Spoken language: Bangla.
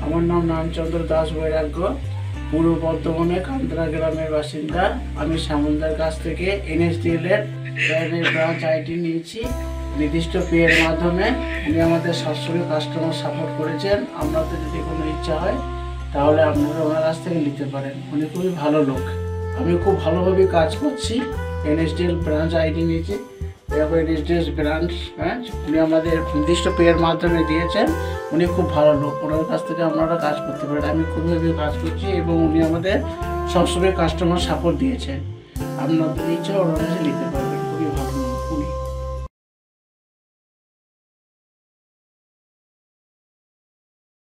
আমার নাম রামচন্দ্র দাস বৈরাগ্য, পূর্ব বর্ধমানে কান্তরা গ্রামের বাসিন্দা। আমি শ্যামলদার কাছ থেকে NSDL এর ব্রাঞ্চ আইডি নিয়েছি নির্দিষ্ট পেয়ের মাধ্যমে। উনি আমাদের সবসময় কাস্টমার সাপোর্ট করেছেন। আপনাদের যদি কোনো ইচ্ছা হয় তাহলে আপনারা ওনার কাছ থেকে নিতে পারেন। উনি খুবই ভালো লোক। আমি খুব ভালোভাবে কাজ করছি। NSDL ব্রাঞ্চ আইডি নিয়েছি, এরপর NSDL ব্রাঞ্চ উনি আমাদের নির্দিষ্ট পেয়ের মাধ্যমে দিয়েছেন। উনি খুব ভালো লোক, ওনার কাছ থেকে আপনারা কাজ করতে পারেন। আমি খুবভাবে কাজ করছি এবং উনি আমাদের সবসময় কাস্টমার সাপোর্ট দিয়েছেন। আপনাদের ইচ্ছা ওনার কাছে নিতে পারবেন।